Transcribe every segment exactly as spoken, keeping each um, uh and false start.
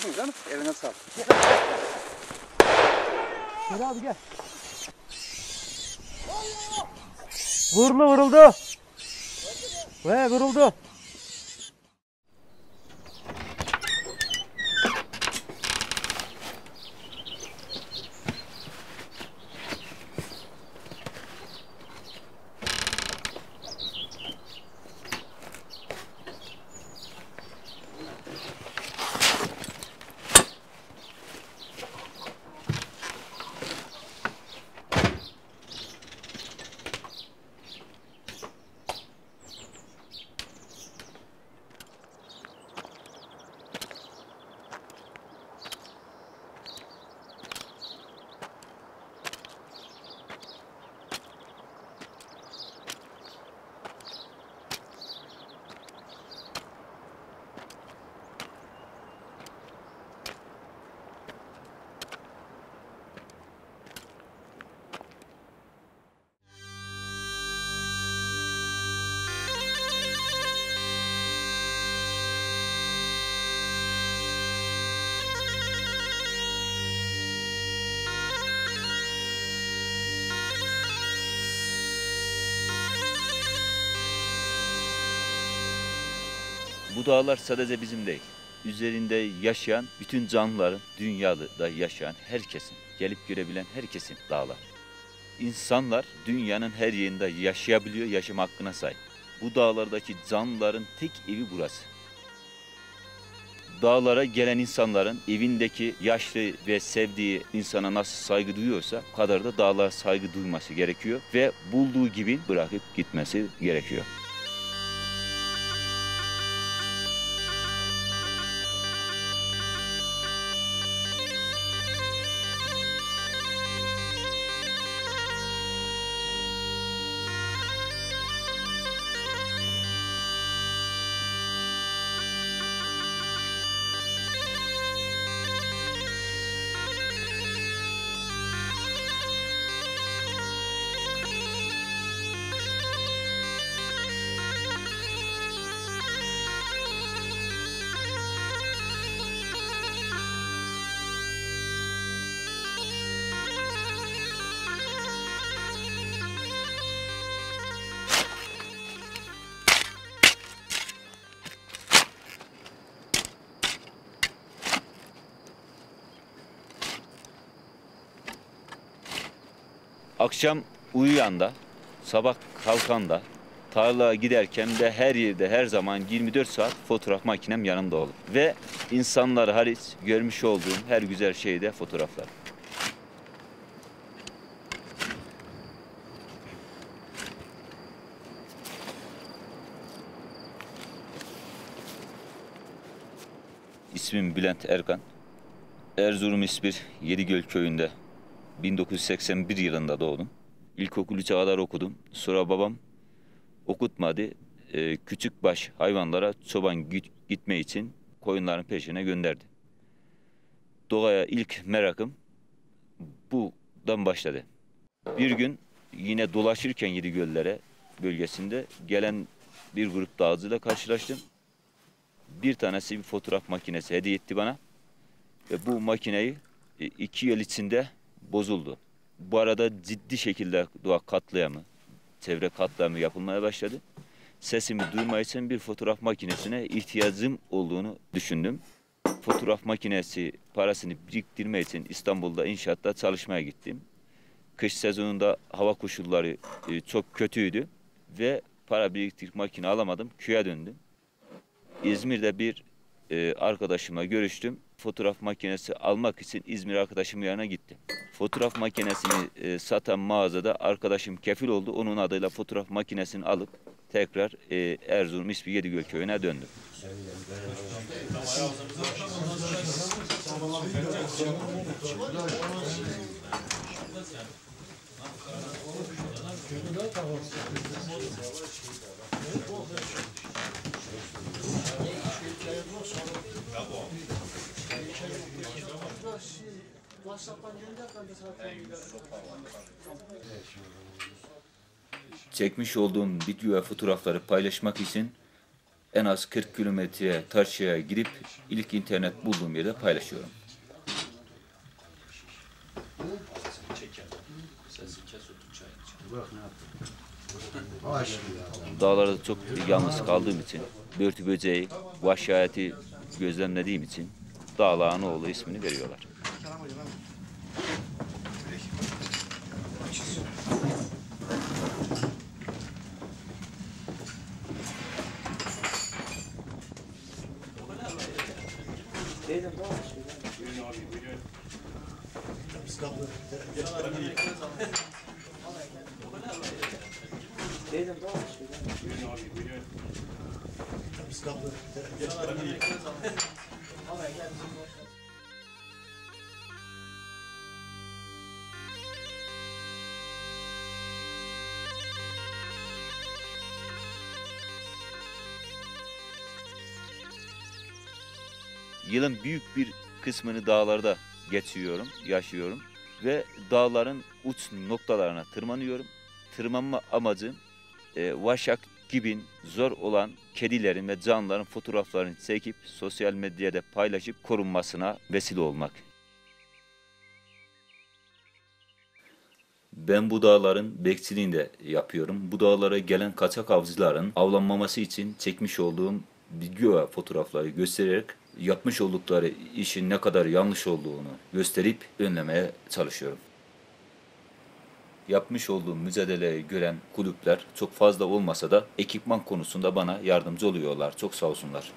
Vurdun canım. Eline sağlık. Gel abi gel. Vurdu vuruldu. Ve vuruldu. Bu dağlar sadece bizim değil. Üzerinde yaşayan bütün canlıların, dünyada yaşayan herkesin, gelip görebilen herkesin dağlar. İnsanlar dünyanın her yerinde yaşayabiliyor, yaşam hakkına sahip. Bu dağlardaki canlıların tek evi burası. Dağlara gelen insanların evindeki yaşlı ve sevdiği insana nasıl saygı duyuyorsa o kadar da dağlara saygı duyması gerekiyor ve bulduğu gibi bırakıp gitmesi gerekiyor. Akşam uyuyan da, sabah kalkan da, tarlaya giderken de her yerde her zaman yirmi dört saat fotoğraf makinem yanımda olur. Ve insanlar hariç görmüş olduğum her güzel şeyi de fotoğraflar. İsmim Bülent Erkan. Erzurum İspir Yedigöl köyünde bin dokuz yüz seksen bir yılında doğdum. İlkokul üçe kadar okudum. Sonra babam okutmadı. Ee, küçükbaş hayvanlara çoban gitme için koyunların peşine gönderdi. Doğaya ilk merakım buradan başladı. Bir gün yine dolaşırken Yedigöllere bölgesinde gelen bir grup dağcıyla karşılaştım. Bir tanesi bir fotoğraf makinesi hediye etti bana. Ve bu makineyi iki yıl içinde bozuldu. Bu arada ciddi şekilde doğa katliamı, çevre katliamı yapılmaya başladı. Sesimi duymak için bir fotoğraf makinesine ihtiyacım olduğunu düşündüm. Fotoğraf makinesi parasını biriktirmek için İstanbul'da inşaatta çalışmaya gittim. Kış sezonunda hava koşulları çok kötüydü ve para biriktirip makine alamadım, köye döndüm. İzmir'de bir arkadaşımla görüştüm. Fotoğraf makinesi almak için İzmir arkadaşımın yanına gittim. Fotoğraf makinesini e, satan mağazada arkadaşım kefil oldu. Onun adıyla fotoğraf makinesini alıp tekrar e, Erzurum İspir Yedigöl köyüne döndüm. Çekmiş olduğum video ve fotoğrafları paylaşmak için En az kırk kilometre taşıya gidip ilk internet bulduğum yerde paylaşıyorum. Dağlarda çok yalnız kaldığım için, börtü böceği, vahşi hayatı gözlemlediğim için Dağlağın oğlu ismini veriyorlar. Yılın büyük bir kısmını dağlarda geçiyorum, yaşıyorum ve dağların uç noktalarına tırmanıyorum. Tırmanma amacım e, Vaşak gibi zor olan kedilerin ve canlıların fotoğraflarını çekip sosyal medyada paylaşıp korunmasına vesile olmak. Ben bu dağların bekçiliğini de yapıyorum. Bu dağlara gelen kaçak avcıların avlanmaması için çekmiş olduğum video ve fotoğrafları göstererek yapmış oldukları işin ne kadar yanlış olduğunu gösterip önlemeye çalışıyorum. Yapmış olduğum mücadeleyi gören kulüpler çok fazla olmasa da ekipman konusunda bana yardımcı oluyorlar. Çok sağ olsunlar.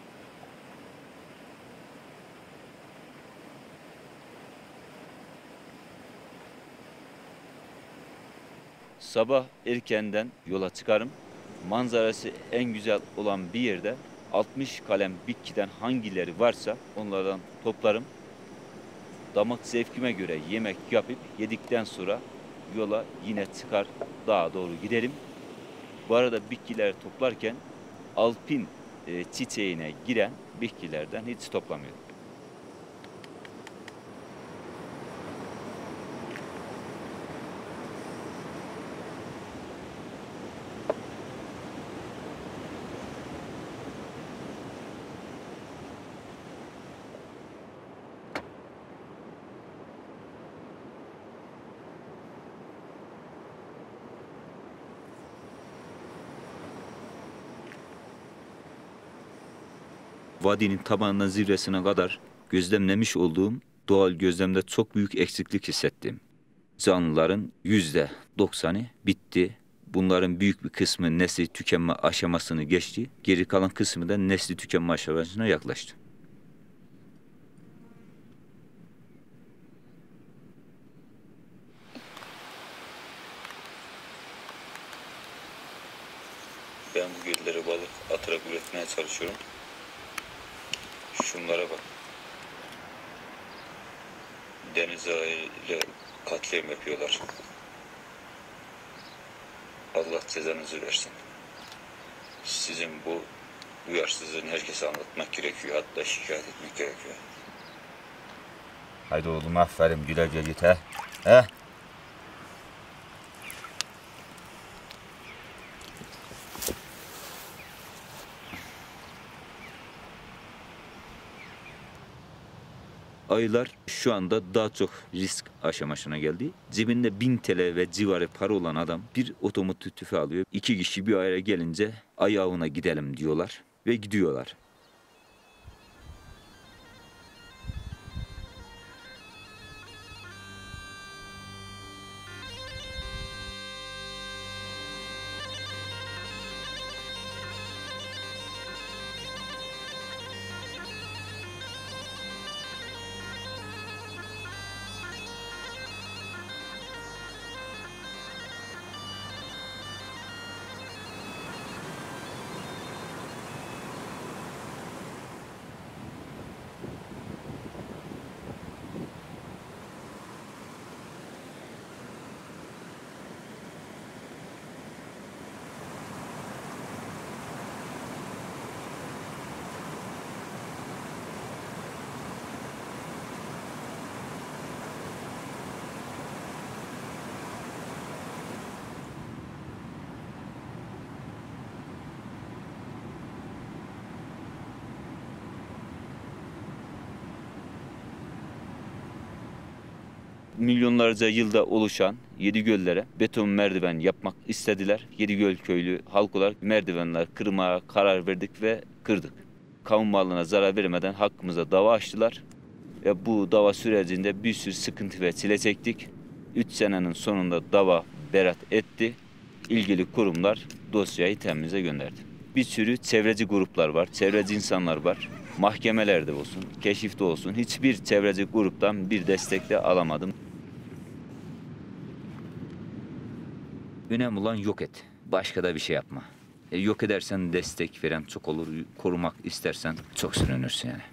Sabah erkenden yola çıkarım. Manzarası en güzel olan bir yerde altmış kalem bitkiden hangileri varsa onlardan toplarım. Damak zevkime göre yemek yapıp yedikten sonra yola yine çıkar dağa doğru giderim. Bu arada bitkileri toplarken alpin e, çiçeğine giren bitkilerden hiç toplamıyorum. Vadinin tabanından zirvesine kadar gözlemlemiş olduğum doğal gözlemde çok büyük eksiklik hissettim. Canlıların yüzde doksanı bitti. Bunların büyük bir kısmı nesli tükenme aşamasını geçti. Geri kalan kısmı da nesli tükenme aşamasına yaklaştı. Ben bu göllere balık atarak üretmeye çalışıyorum. Şunlara bak. Deniz ağıyla katliam yapıyorlar. Allah cezanızı versin. Sizin bu duyarsızlığını herkese anlatmak gerekiyor. Hatta şikayet etmek gerekiyor. Haydi oğlum aferin, güle güle git he. He? Ayılar şu anda daha çok risk aşamasına geldi. Cebinde bin T L ve civarı para olan adam bir otomatik tüfeği alıyor. İki kişi bir araya gelince ayağına gidelim diyorlar ve gidiyorlar. milyonlarca yılda oluşan Yedigöllere beton merdiven yapmak istediler. Yedigöl köylü halk olarak merdivenler kırmaya karar verdik ve kırdık. Kamu malına zarar vermeden hakkımıza dava açtılar. Ve bu dava sürecinde bir sürü sıkıntı ve çile çektik. Üç senenin sonunda dava beraat etti. İlgili kurumlar dosyayı temize gönderdi. Bir sürü çevreci gruplar var, çevreci insanlar var. Mahkemelerde olsun, keşifte olsun hiçbir çevreci gruptan bir destek de alamadım. Önemli olan yok et. Başka da bir şey yapma. E, yok edersen destek veren çok olur. Korumak istersen çok sürünürsün yani.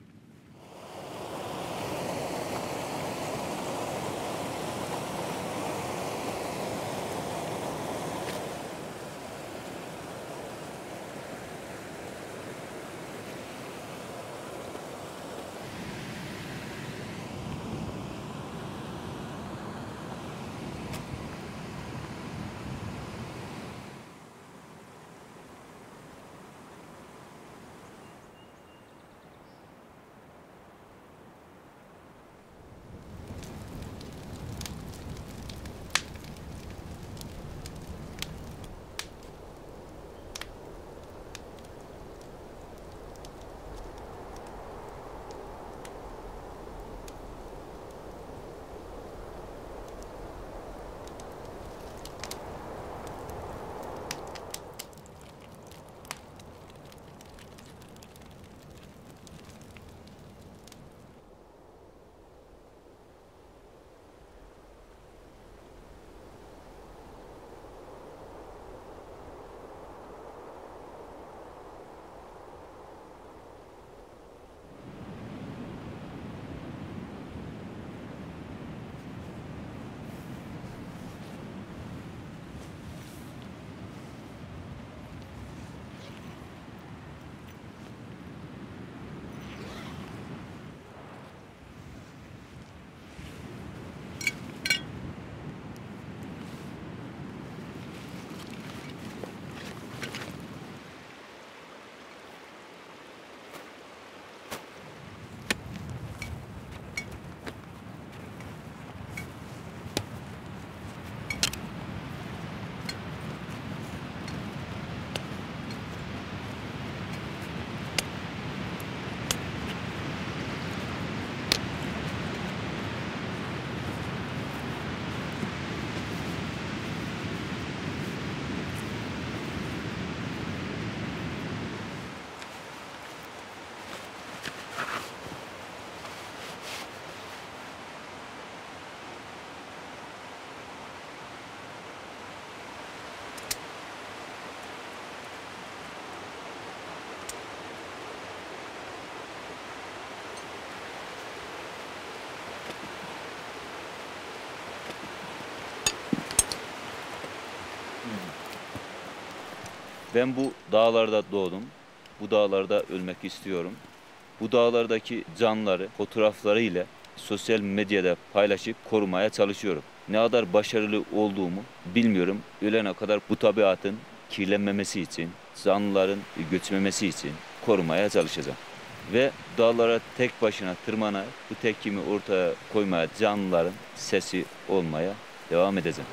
Ben bu dağlarda doğdum. Bu dağlarda ölmek istiyorum. Bu dağlardaki canlıları fotoğrafları ile sosyal medyada paylaşıp korumaya çalışıyorum. Ne kadar başarılı olduğumu bilmiyorum. Ölene kadar bu tabiatın kirlenmemesi için, canlıların göçmemesi için korumaya çalışacağım. Ve dağlara tek başına tırmanıp bu tepkimi ortaya koymaya, canlıların sesi olmaya devam edeceğim.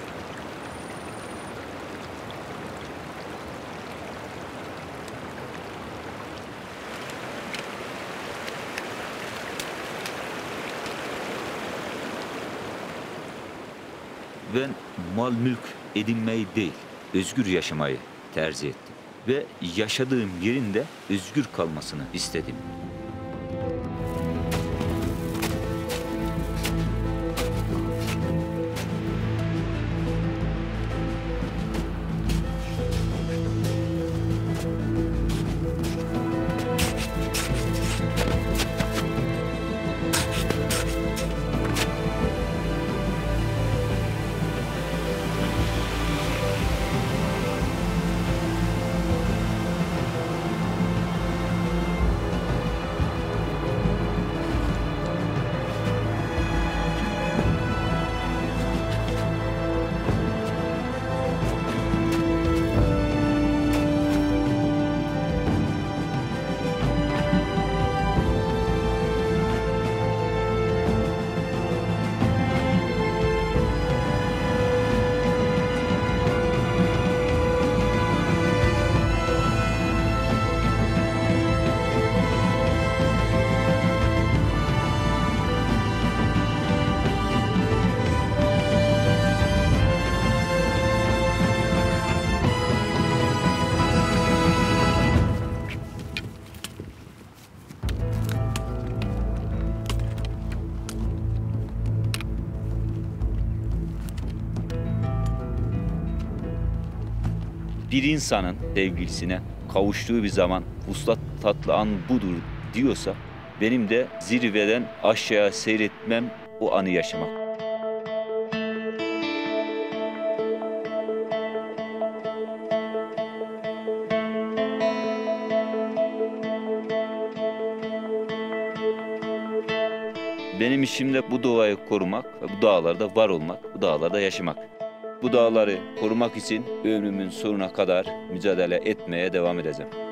Ben mal mülk edinmeyi değil, özgür yaşamayı tercih ettim. Ve yaşadığım yerin de özgür kalmasını istedim. bir insanın sevgilisine kavuştuğu bir zaman vuslat tatlı an budur diyorsa benim de zirveden aşağıya seyretmem o anı yaşamak. Benim işim de bu doğayı korumak ve bu dağlarda var olmak, bu dağlarda yaşamak. Bu dağları korumak için ömrümün sonuna kadar mücadele etmeye devam edeceğim.